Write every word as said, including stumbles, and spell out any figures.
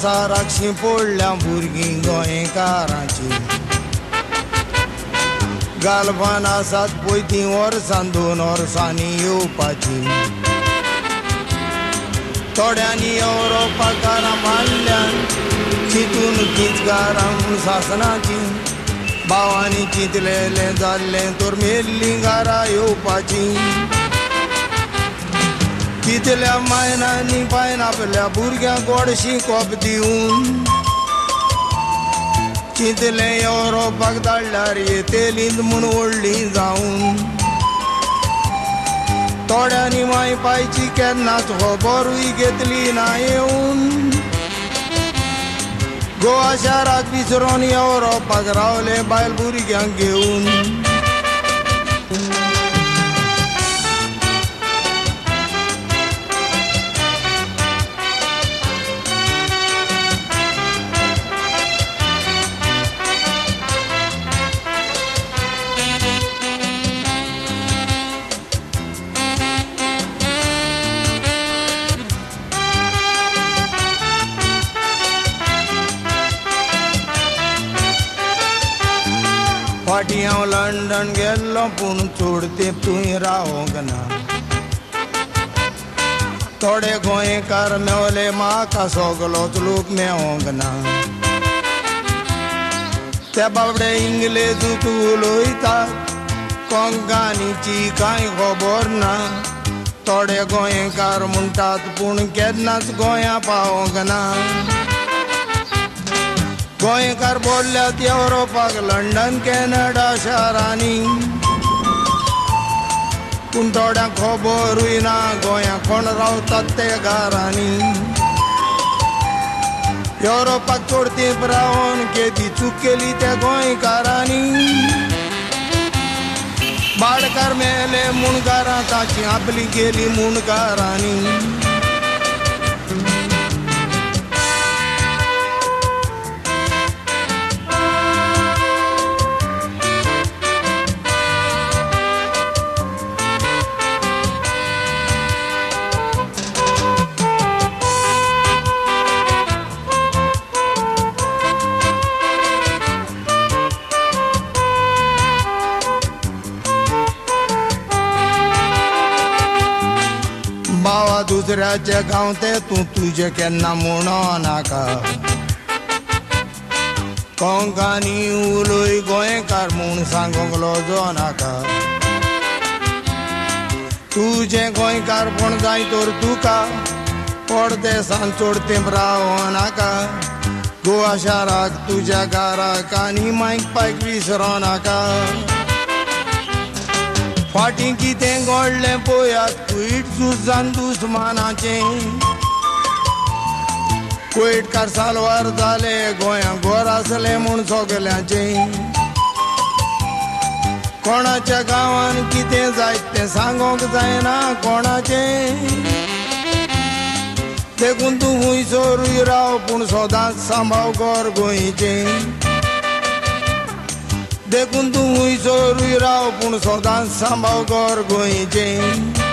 साराक्षी पडल्या भुरगीं गोंयकारांची गालवान आसात पळय तीं वर्सां दोन वर्सांनी येवपाची थोड्यांनी युरोपाकारां मारल्यान चिंतून तींच घरां सासणाची भावांनी चिंतलेलें जाल्लें तर मेल्लीं घरां येवपाची कितल्या मायनांनी बायन आपल्या भुरग्यांक गोडशी कोप दिवन चिंतलें युरोपाक धाडल्यार येतेलींच म्हूण व्हडलीं जावन थोड्यांनी माय पायची केन्नाच खबरूय घेतली ना येवन गोवा शाराक विसरून युरोपाक रावले बायल भुरग्यांक घेवन फाटीं हांव लंडन गेल्लो पूण चड तेंप थंय रावोंक ना थोडे गोंयकार मेवले म्हाका सगलोच लोक मेवोंक ना ते बाबडे इंग्लेजूच उलयतात कोंकणीची कांय खबर ना थोडे गोंयकार म्हणटात पूण केन्नाच गोंया पावोंक ना गोंयकार बोल्ल्यात युरोपाक लंडन कॅनडा शारांनी पूण थोड्यांक खबरूय ना गोंया कोण रावतात ते घरांनी युरोपाक चड तेंप रावन केदी चूक केली त्या गोंयकारांनी बाळकार मेले म्हूण घरां ताची आपली गेली म्हूण घरांनी बावा दुसऱ्याचे गांव ते तूं तुजें केन्ना म्हणो नाका कोंकणी उलय गोंयकार म्हूण सांगूंक लोजो नाका तुजें गोंयकारपण जाय तर तुका परदेसांत चड तेंप रावो नाका गोवा शाराक तुज्या घराक आनी मायक पायक विसरो नाका फाटीं कितें घडलें पळयात कुयट झुजान दुस्मानाचें कुयटकार सालवार जाले गोंयांत गोर आसलें म्हूण सगल्यांचें कोणाच्या गांवांत कितें जायत तें सांगोंक जायना कोणाचें देखून तूं हुंयसरूय राव पूण सदांच सांबाळ गोर गोंयचें देखून तूं हुंयसरूय राव पूण सदांच सांबाळ गोर गोंयचें